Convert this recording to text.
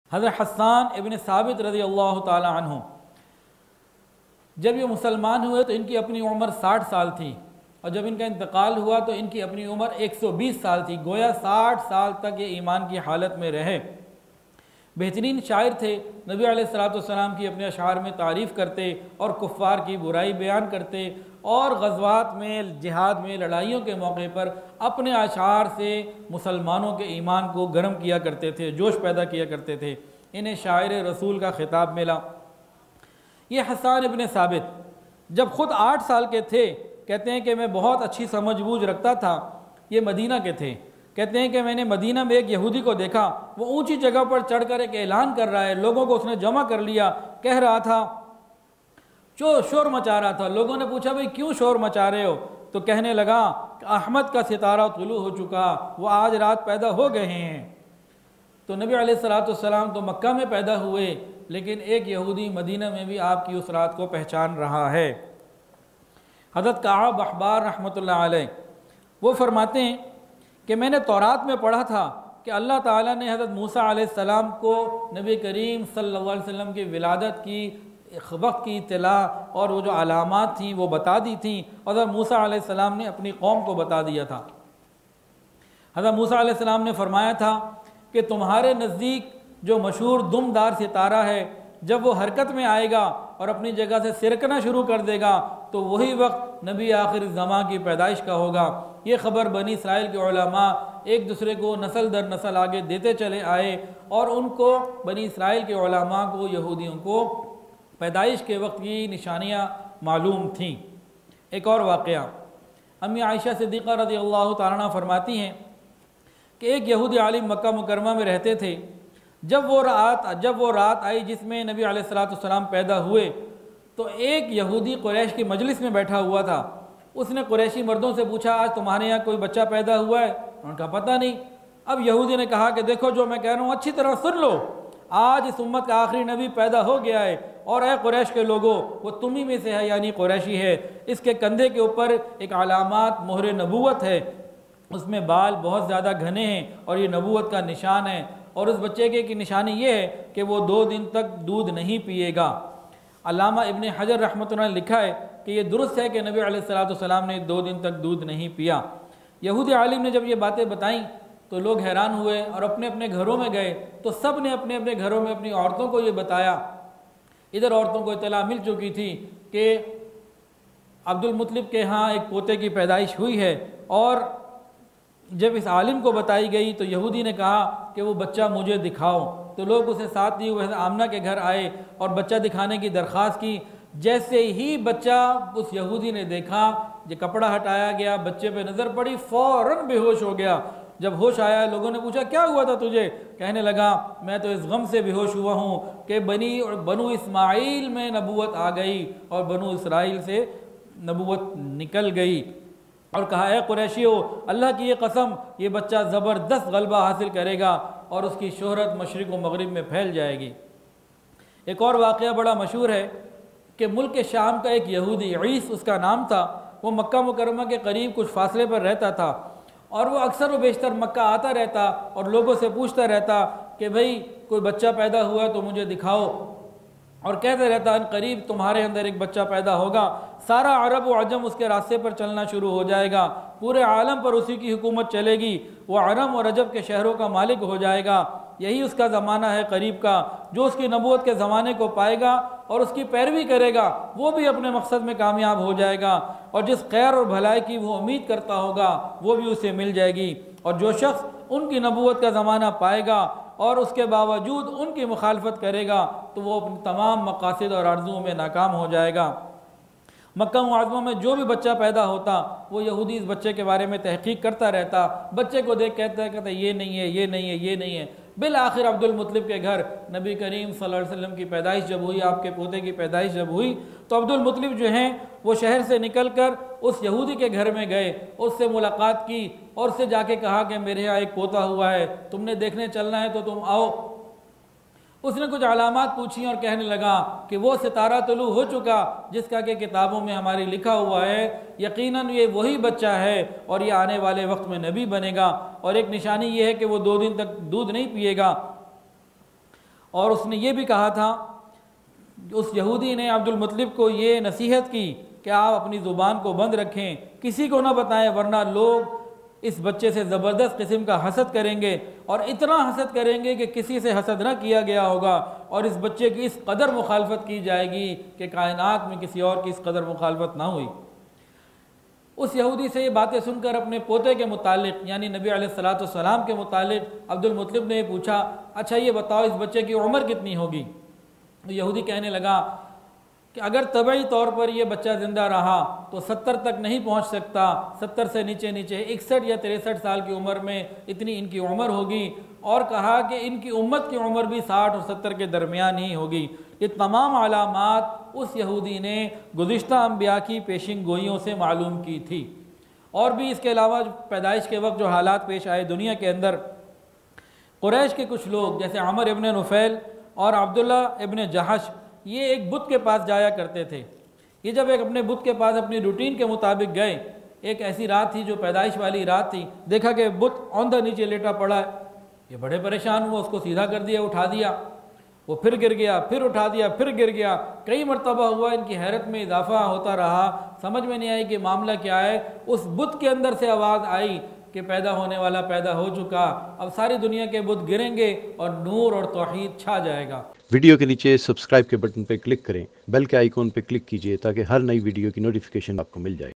हज़रत हस्सान इब्न साबित रज़ी अल्लाह ताला अन्हु जब ये मुसलमान हुए तो इनकी अपनी उम्र 60 साल थी और जब इनका इंतकाल हुआ तो इनकी अपनी उम्र 120 साल थी। गोया 60 साल तक ये ईमान की हालत में रहे। बेहतरीन शायर थे, नबी अलैहिस्सलाम की अपने अशार में तारीफ़ करते और कुफ़ार की बुराई बयान करते और ग़ज़वात में, जिहाद में, लड़ाइयों के मौके पर अपने अशार से मुसलमानों के ईमान को गर्म किया करते थे, जोश पैदा किया करते थे। इन्हें शायर रसूल का खिताब मिला। ये हस्सान इब्न साबित जब ख़ुद 8 साल के थे, कहते हैं कि मैं बहुत अच्छी समझ बूझ रखता था। ये मदीना के थे। कहते हैं कि मैंने मदीना में एक यहूदी को देखा, वो ऊंची जगह पर चढ़कर एक ऐलान कर रहा है, लोगों को उसने जमा कर लिया, कह रहा था, शोर मचा रहा था। लोगों ने पूछा, भाई क्यों शोर मचा रहे हो? तो कहने लगा कि अहमद का सितारा तुलू हो चुका, वो आज रात पैदा हो गए हैं। तो नबी अलैहिस्सलाम तो मक्का में पैदा हुए, लेकिन एक यहूदी मदीना में भी आपकी उस रात को पहचान रहा है। हज़रत काब अहबार रहमतुल्लाह अलैह वो फरमाते हैं कि मैंने तौरात में पढ़ा था कि अल्लाह ताला ने हज़रत मूसा अलैहिस्सलाम को नबी करीम सल्लल्लाहु अलैहि वसल्लम की विलादत की वक्त की इत्तला और वो जो अलामात थी वो बता दी थी। हज़रत मूसा अलैहिस्सलाम ने अपनी कौम को बता दिया था। हज़रत मूसा अलैहिस्सलाम ने फरमाया था कि तुम्हारे नज़दीक जो मशहूर दुमदार सितारा है, जब वो हरकत में आएगा और अपनी जगह से सिरकना शुरू कर देगा तो वही वक्त नबी आखिर ज़मां की पैदाइश का होगा। ये ख़बर बनी इसराइल के उलमा एक दूसरे को नस्ल दर नस्ल आगे देते चले आए और उनको, बनी इसराइल के उलमा को, यहूदियों को पैदाइश के वक्त की निशानियाँ मालूम थीं। एक और वाक़या, अम्मी आयशा सिद्दीक़ा रज़ी अल्लाह तआला अन्हा फरमाती हैं कि एक यहूदी आलिम मक्का मुकरमा में रहते थे। जब वो रात आई जिसमें नबी अलैहिस्सलाम पैदा हुए तो एक यहूदी कुरैश की मजलिस में बैठा हुआ था। उसने कुरैशी मर्दों से पूछा, आज तुम्हारे यहाँ कोई बच्चा पैदा हुआ है? उनका पता नहीं। अब यहूदी ने कहा कि देखो, जो मैं कह रहा हूँ अच्छी तरह सुन लो, आज इस उम्मत का आखिरी नबी पैदा हो गया है और ए कुरैश के लोगों, वो तुम्ही में से है, यानी कुरैशी है। इसके कंधे के ऊपर एक अलामात मोहर नबूवत है, उसमें बाल बहुत ज़्यादा घने हैं और ये नबूवत का निशान है। और उस बच्चे की निशानी ये है कि वो 2 दिन तक दूध नहीं पिएगा। अल्लामा इब्न हजर रहमतुल्लाह ने लिखा है कि ये दुरुस्त है कि नबी अलैहिस्सलाम ने 2 दिन तक दूध नहीं पिया। यहूदी आलिम ने जब ये बातें बताईं तो लोग हैरान हुए और अपने अपने घरों में गए तो सब ने अपने अपने घरों में अपनी औरतों को ये बताया। इधर औरतों को इत्तला मिल चुकी थी कि अब्दुल मुत्तलिब के यहाँ एक पोते की पैदाइश हुई है और जब इस आलिम को बताई गई तो यहूदी ने कहा कि वो बच्चा मुझे दिखाओ। तो लोग उसे साथ लिए हुए आमना के घर आए और बच्चा दिखाने की दरख्वास्त की। जैसे ही बच्चा उस यहूदी ने देखा, जो कपड़ा हटाया गया, बच्चे पे नज़र पड़ी, फ़ौरन बेहोश हो गया। जब होश आया, लोगों ने पूछा, क्या हुआ था तुझे? कहने लगा, मैं तो इस गम से बेहोश हुआ हूँ कि बनु इस्माइल में नबूवत आ गई और बनु इसराइल से नबूवत निकल गई। और कहा, है कुरैशियो, अल्लाह की ये कसम, ये बच्चा ज़बरदस्त गलबा हासिल करेगा और उसकी शोहरत मशरिक़ व मगरिब में फैल जाएगी। एक और वाक़या बड़ा मशहूर है कि मुल्क शाम का एक यहूदी, ईस उसका नाम था, वो मक्का मुकरमा के करीब कुछ फासले पर रहता था और वो अक्सर व बेशतर मक्का आता रहता और लोगों से पूछता रहता कि भाई कोई बच्चा पैदा हुआ तो मुझे दिखाओ, और कहते रहता अन करीब तुम्हारे अंदर एक बच्चा पैदा होगा, सारा अरब व अजम उसके रास्ते पर चलना शुरू हो जाएगा, पूरे आलम पर उसी की हुकूमत चलेगी, वो अरम और रजब के शहरों का मालिक हो जाएगा। यही उसका ज़माना है करीब का। जो उसकी नबूवत के ज़माने को पाएगा और उसकी पैरवी करेगा वो भी अपने मकसद में कामयाब हो जाएगा, और जिस खैर और भलाई की वो उम्मीद करता होगा वो भी उसे मिल जाएगी। और जो शख्स उनकी नबूवत का ज़माना पाएगा और उसके बावजूद उनकी मुखालफत करेगा तो वो अपने तमाम मकासद और आरज़ुओं में नाकाम हो जाएगा। मक्का मुआज़मा में जो भी बच्चा पैदा होता वो यहूदी इस बच्चे के बारे में तहकीक करता रहता। बच्चे को देख कहता ये नहीं है, ये नहीं है, ये नहीं है। बिल आखिर अब्दुल मुत्तलिब के घर नबी करीम सल्लल्लाहु अलैहि वसल्लम की पैदाइश जब हुई, आपके पोते की पैदाइश जब हुई, तो अब्दुल मुत्तलिब जो हैं वो शहर से निकल कर उस यहूदी के घर में गए, उससे मुलाकात की और उससे जाके कहा कि मेरे यहाँ एक पोता हुआ है, तुमने देखने चलना है तो तुम आओ। उसने कुछ अलामात पूछी और कहने लगा कि वो सितारा तुलू हो चुका जिसका कि किताबों में हमारी लिखा हुआ है, यकीनन ये वही बच्चा है और ये आने वाले वक्त में नबी बनेगा, और एक निशानी ये है कि वो 2 दिन तक दूध नहीं पिएगा। और उसने ये भी कहा था, उस यहूदी ने अब्दुल मुत्तलिब को ये नसीहत की कि आप अपनी ज़ुबान को बंद रखें, किसी को ना बताएं, वरना लोग इस बच्चे से ज़बरदस्त किस्म का हसद करेंगे और इतना हसद करेंगे कि किसी से हसद ना किया गया होगा, और इस बच्चे की इस कदर मुखालफत की जाएगी कि कायनात में किसी और की इस कदर मुखालफत ना हुई। उस यहूदी से ये बातें सुनकर अपने पोते के मुतालिक यानी नबी अलैहिस्सलाम के मुतालिक अब्दुल मुत्तलिब ने पूछा, अच्छा ये बताओ इस बच्चे की उम्र कितनी होगी? तो यहूदी कहने लगा कि अगर तबई तौर पर यह बच्चा ज़िंदा रहा तो 70 तक नहीं पहुंच सकता, 70 से नीचे 61 या 63 साल की उम्र में इतनी इनकी उम्र होगी। और कहा कि इनकी उम्मत की उम्र भी 60 और 70 के दरमियान ही होगी। ये तमाम अलामात उस यहूदी ने गुज़िश्ता अंबिया की पेशिंग गोइयों से मालूम की थी। और भी इसके अलावा पैदाइश के वक्त जो हालात पेश आए दुनिया के अंदर, कुरैश के कुछ लोग जैसे अमर इब्न नुफैल और अब्दुल्ला इब्न जहश, ये एक बुत के पास जाया करते थे। ये जब एक अपने बुत के पास अपनी रूटीन के मुताबिक गए, एक ऐसी रात थी जो पैदाइश वाली रात थी, देखा कि बुत औंधा नीचे लेटा पड़ा है। ये बड़े परेशान हुआ, उसको सीधा कर दिया, उठा दिया, वो फिर गिर गया, फिर उठा दिया, फिर गिर गया, कई मरतबा हुआ। इनकी हैरत में इजाफा होता रहा, समझ में नहीं आई कि मामला क्या है। उस बुत के अंदर से आवाज़ आई कि पैदा होने वाला पैदा हो चुका, अब सारी दुनिया के बुत गिरेंगे और नूर और तौहीद छा जाएगा। वीडियो के नीचे सब्सक्राइब के बटन पर क्लिक करें, बेल के आइकॉन पर क्लिक कीजिए ताकि हर नई वीडियो की नोटिफिकेशन आपको मिल जाए।